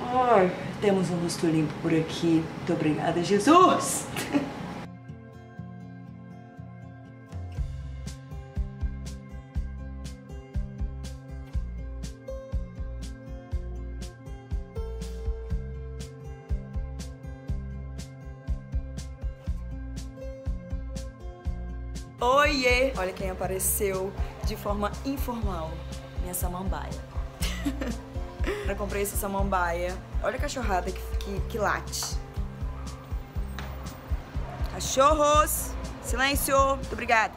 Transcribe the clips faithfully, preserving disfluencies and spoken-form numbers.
Ai, temos um rosto limpo por aqui. Muito obrigada, Jesus! Oiê! Olha quem apareceu de forma informal. Minha samambaia. Eu comprei essa samambaia. Olha a cachorrada que, que, que late. Cachorros! Silêncio! Muito obrigada.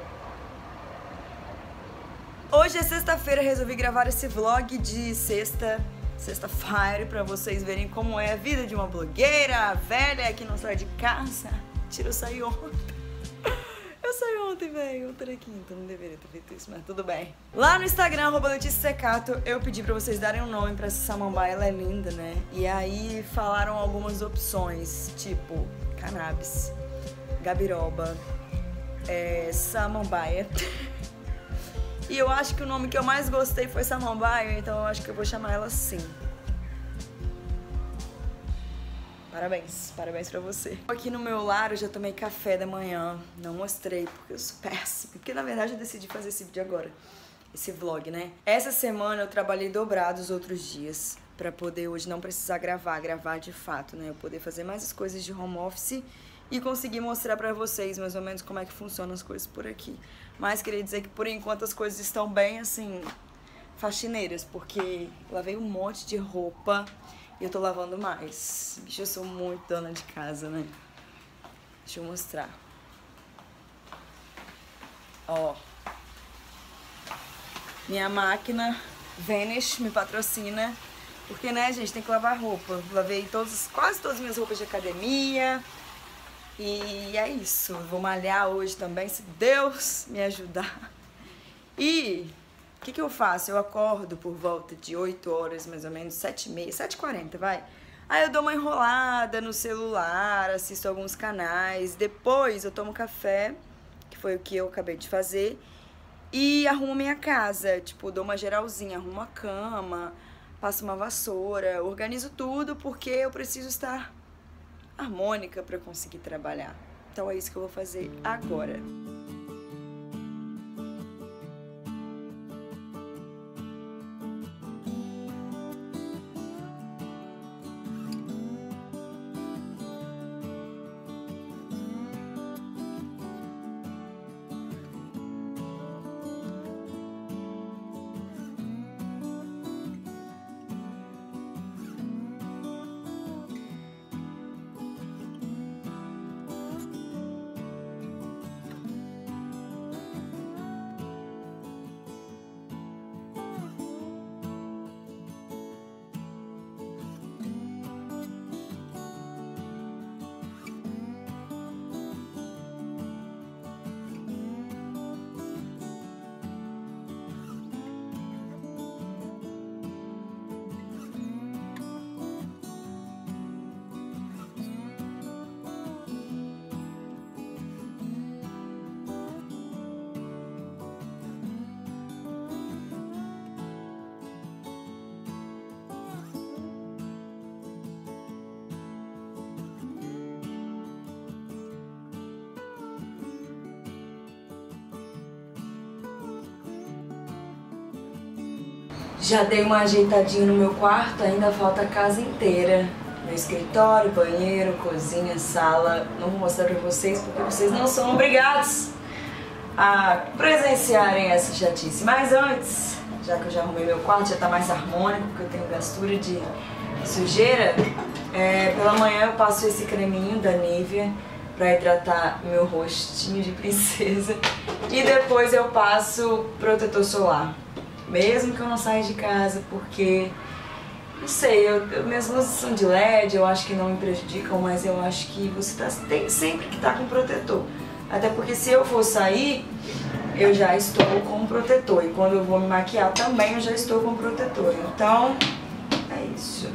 Hoje é sexta-feira, resolvi gravar esse vlog de sexta, sexta-feira, pra vocês verem como é a vida de uma blogueira velha que não sai de casa. Tira, eu saí ontem. Eu saí ontem, velho. Ontem era quinta, não deveria ter feito isso, mas tudo bem. Lá no Instagram, arroba Letícia Secato, eu pedi pra vocês darem um nome pra essa samambaia, ela é linda, né? E aí falaram algumas opções, tipo cannabis, gabiroba, é, samambaia. E eu acho que o nome que eu mais gostei foi samambaia, então eu acho que eu vou chamar ela assim. Parabéns, parabéns pra você. Aqui no meu lar eu já tomei café da manhã, não mostrei porque eu sou péssima, porque na verdade eu decidi fazer esse vídeo agora, esse vlog, né? Essa semana eu trabalhei dobrado os outros dias, pra poder hoje não precisar gravar, gravar de fato, né? Eu poder fazer mais as coisas de home office e conseguir mostrar pra vocês mais ou menos como é que funcionam as coisas por aqui. Mas queria dizer que por enquanto as coisas estão bem, assim, faxineiras, porque lavei um monte de roupa e eu tô lavando mais. Bicho, eu sou muito dona de casa, né? Deixa eu mostrar. Ó. Minha máquina Vanish me patrocina. Porque, né, gente, tem que lavar roupa. Lavei todos, quase todas as minhas roupas de academia. E é isso. Vou malhar hoje também, se Deus me ajudar. E o que que eu faço? Eu acordo por volta de oito horas, mais ou menos, sete e meia, sete e quarenta, vai. Aí eu dou uma enrolada no celular, assisto alguns canais, depois eu tomo café, que foi o que eu acabei de fazer, e arrumo minha casa, tipo, dou uma geralzinha, arrumo a cama, passo uma vassoura, organizo tudo, porque eu preciso estar harmônica para conseguir trabalhar. Então é isso que eu vou fazer agora. Já dei uma ajeitadinha no meu quarto, ainda falta a casa inteira. Meu escritório, banheiro, cozinha, sala. Não vou mostrar pra vocês porque vocês não são obrigados a presenciarem essa chatice. Mas antes, já que eu já arrumei meu quarto, já tá mais harmônico, porque eu tenho gastura de sujeira, é, pela manhã eu passo esse creminho da Nivea pra hidratar meu rostinho de princesa. E depois eu passo protetor solar. Mesmo que eu não saia de casa, porque, não sei, eu, eu, minhas luzes são de L E D, eu acho que não me prejudicam, mas eu acho que você tá, tem sempre que estar tá com protetor. Até porque se eu for sair, eu já estou com protetor. E quando eu vou me maquiar também, eu já estou com protetor. Então, é isso.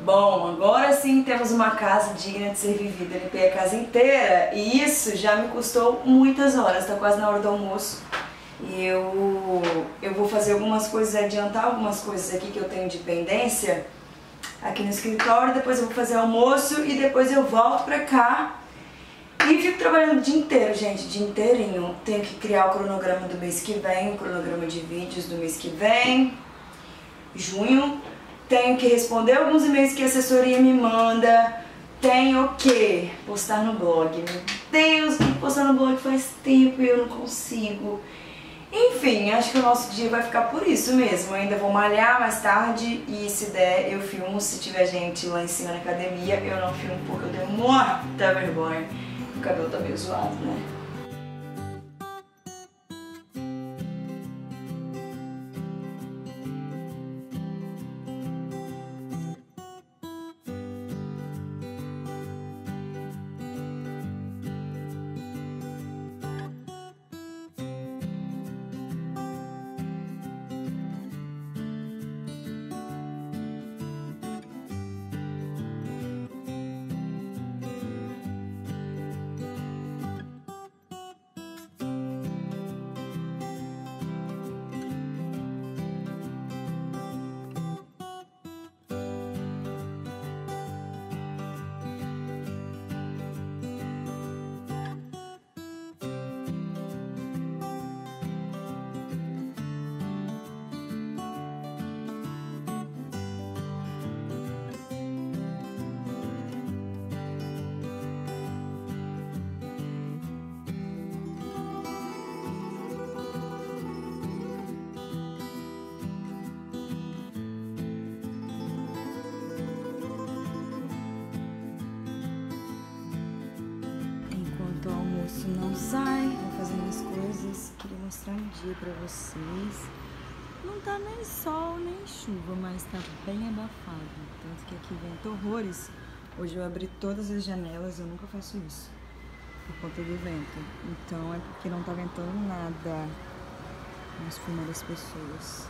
Bom, agora sim temos uma casa digna de ser vivida. Eu limpei a casa inteira e isso já me custou muitas horas, tá quase na hora do almoço. E eu, eu vou fazer algumas coisas, adiantar algumas coisas aqui que eu tenho de pendência aqui no escritório, depois eu vou fazer almoço e depois eu volto pra cá e fico trabalhando o dia inteiro, gente, o dia inteirinho. Tenho que criar o cronograma do mês que vem, o cronograma de vídeos do mês que vem, junho. Tenho que responder alguns e-mails que a assessoria me manda. Tenho que postar no blog. Meu Deus, que postar no blog faz tempo e eu não consigo. Enfim, acho que o nosso dia vai ficar por isso mesmo. Eu ainda vou malhar mais tarde e se der eu filmo. Se tiver gente lá em cima na academia, eu não filmo porque eu tenho muita vergonha. O cabelo tá meio zoado, né? O almoço não sai, vou fazendo as coisas. Queria mostrar um dia pra vocês. Não tá nem sol, nem chuva, mas tá bem abafado. Tanto que aqui venta horrores. Hoje eu abri todas as janelas, eu nunca faço isso, por conta do vento. Então é porque não tá ventando nada. Vamos filmar as pessoas.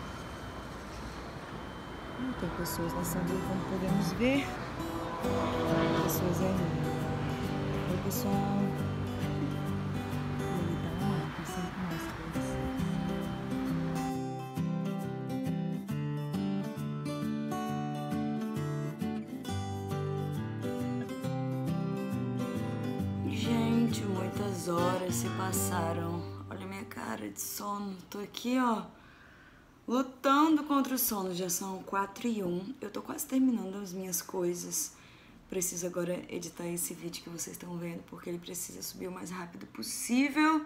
Não tem pessoas nessa rua, como podemos ver. Tem pessoas ali. Oi, pessoal. Ele tá lá, eu sempre mostro pra vocês. Gente, muitas horas se passaram. Olha minha cara de sono. Tô aqui, ó, lutando contra o sono. Já são quatro e um. Eu tô quase terminando as minhas coisas. Preciso agora editar esse vídeo que vocês estão vendo, porque ele precisa subir o mais rápido possível.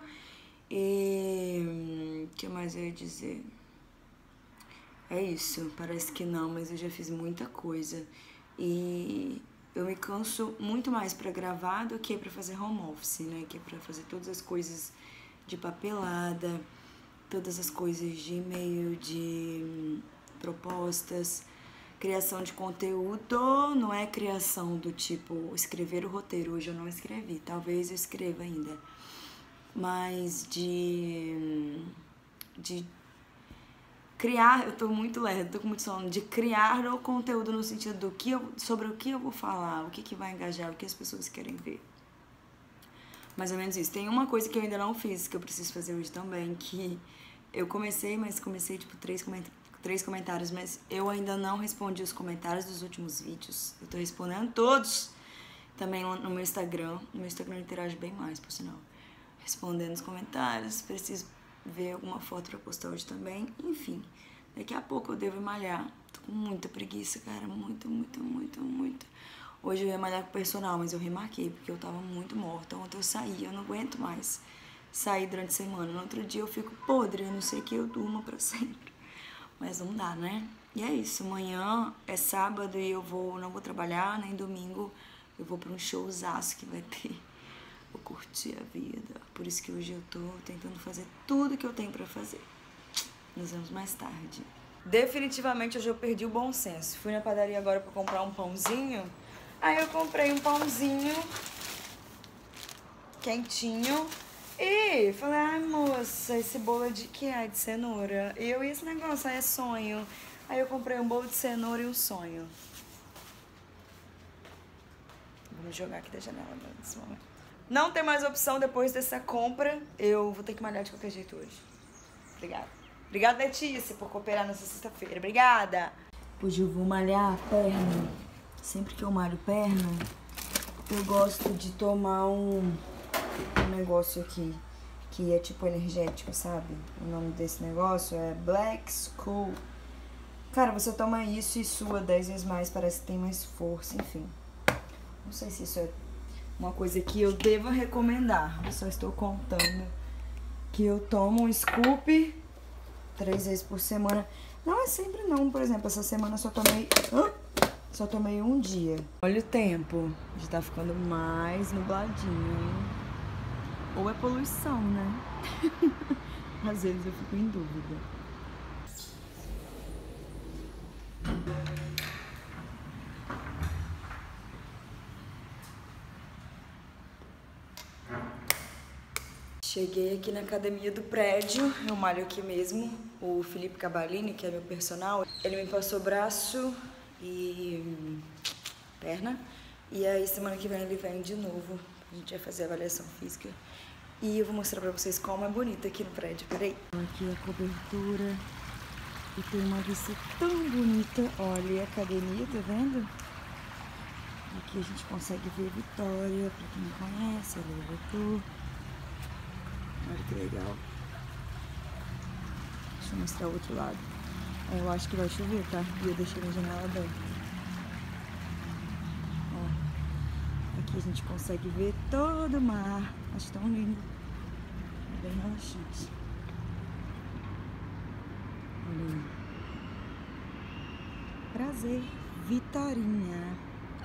E... o que mais eu ia dizer? É isso, parece que não, mas eu já fiz muita coisa. E eu me canso muito mais pra gravar do que pra fazer home office, né? Que é pra fazer todas as coisas de papelada, todas as coisas de e-mail, de propostas. Criação de conteúdo não é criação do tipo escrever o roteiro. Hoje eu não escrevi, talvez eu escreva ainda. Mas de, de criar, eu tô muito lerda, tô com muito sono, de criar o conteúdo no sentido do que eu, sobre o que eu vou falar, o que, que vai engajar, o que as pessoas querem ver. Mais ou menos isso. Tem uma coisa que eu ainda não fiz, que eu preciso fazer hoje também, que eu comecei, mas comecei tipo três comentários. Três comentários, mas eu ainda não respondi os comentários dos últimos vídeos. Eu tô respondendo todos. Também no meu Instagram. No meu Instagram eu interajo bem mais, por sinal. Respondendo os comentários. Preciso ver alguma foto pra postar hoje também. Enfim, daqui a pouco eu devo malhar. Tô com muita preguiça, cara. Muito, muito, muito, muito. Hoje eu ia malhar com o personal, mas eu remarquei, porque eu tava muito morta. Ontem eu saí, eu não aguento mais sair durante a semana. No outro dia eu fico podre, eu não sei que eu durmo pra sempre. Mas não dá, né? E é isso, amanhã é sábado e eu vou, não vou trabalhar, nem domingo. Eu vou pra um showzaço que vai ter. Vou curtir a vida. Por isso que hoje eu tô tentando fazer tudo que eu tenho pra fazer. Nos vemos mais tarde. Definitivamente hoje eu perdi o bom senso. Fui na padaria agora pra comprar um pãozinho. Aí eu comprei um pãozinho quentinho. E falei, ai moça, esse bolo é de que é? De cenoura. E eu, e esse negócio aí é sonho. Aí eu comprei um bolo de cenoura e um sonho. Vou me jogar aqui da janela nesse momento. Não tem mais opção depois dessa compra. Eu vou ter que malhar de qualquer jeito hoje. Obrigada. Obrigada, Letícia, por cooperar nessa sexta-feira. Obrigada. Hoje eu vou malhar a perna. Sempre que eu malho perna, eu gosto de tomar um, um negócio aqui, que é tipo energético, sabe? O nome desse negócio é Black Skull. Cara, você toma isso e sua dez vezes mais, parece que tem mais força, enfim. Não sei se isso é uma coisa que eu devo recomendar. Eu só estou contando que eu tomo um scoop três vezes por semana. Não é sempre não, por exemplo, essa semana eu só tomei... Hã? Só tomei um dia. Olha o tempo. Já tá ficando mais nubladinho, hein? Ou é poluição, né? Às vezes eu fico em dúvida. Cheguei aqui na academia do prédio, eu malho aqui mesmo. O Felipe Cabalini, que é meu personal, ele me passou braço e perna. E aí semana que vem ele vem de novo. A gente vai fazer a avaliação física. E eu vou mostrar pra vocês como é bonita aqui no prédio. Peraí. Aqui a cobertura. E tem uma vista tão bonita. Olha a academia, tá vendo? Aqui a gente consegue ver Vitória, pra quem não conhece, ela levantou. Olha que legal. Deixa eu mostrar o outro lado. Eu acho que vai chover, tá? E eu deixei a janela aberta. Ó, aqui a gente consegue ver todo o mar. Acho tão lindo. É bem relaxante. Olha aí. Prazer, Vitorinha.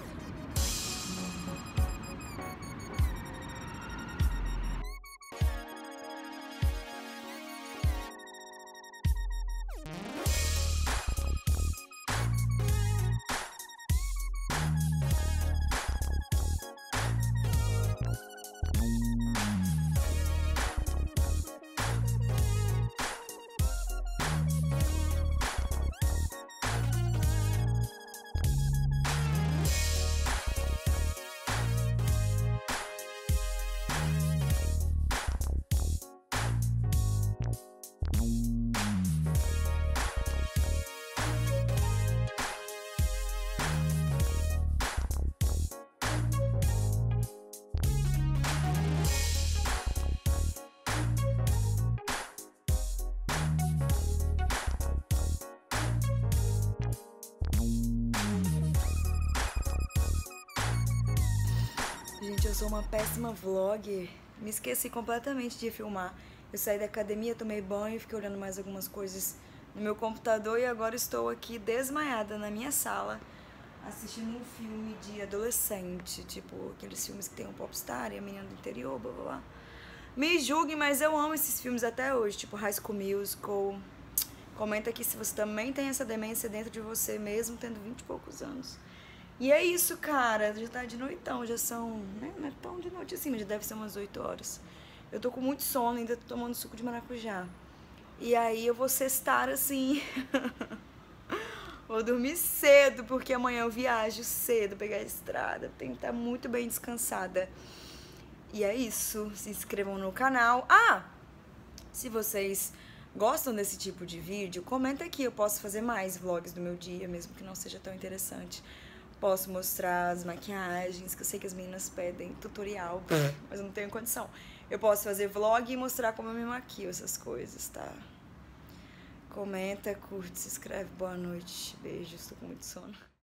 Gente, eu sou uma péssima vlogger. Me esqueci completamente de filmar. Eu saí da academia, tomei banho, fiquei olhando mais algumas coisas no meu computador e agora estou aqui desmaiada na minha sala assistindo um filme de adolescente, tipo aqueles filmes que tem um popstar e a menina do interior, blá blá blá. Me julguem, mas eu amo esses filmes até hoje, tipo High School Musical. Comenta aqui se você também tem essa demência dentro de você, mesmo tendo vinte e poucos anos. E é isso, cara, já tá de noitão, já são, né, não é tão de noite assim, mas já deve ser umas oito horas. Eu tô com muito sono, ainda tô tomando suco de maracujá. E aí eu vou sextar assim, vou dormir cedo, porque amanhã eu viajo cedo, pegar a estrada, tenho que estar muito bem descansada. E é isso, se inscrevam no canal. Ah, se vocês gostam desse tipo de vídeo, comenta aqui, eu posso fazer mais vlogs do meu dia, mesmo que não seja tão interessante. Posso mostrar as maquiagens, que eu sei que as meninas pedem tutorial, mas eu não tenho condição. Eu posso fazer vlog e mostrar como eu me maquio, essas coisas, tá? Comenta, curte, se inscreve, boa noite, beijos, tô com muito sono.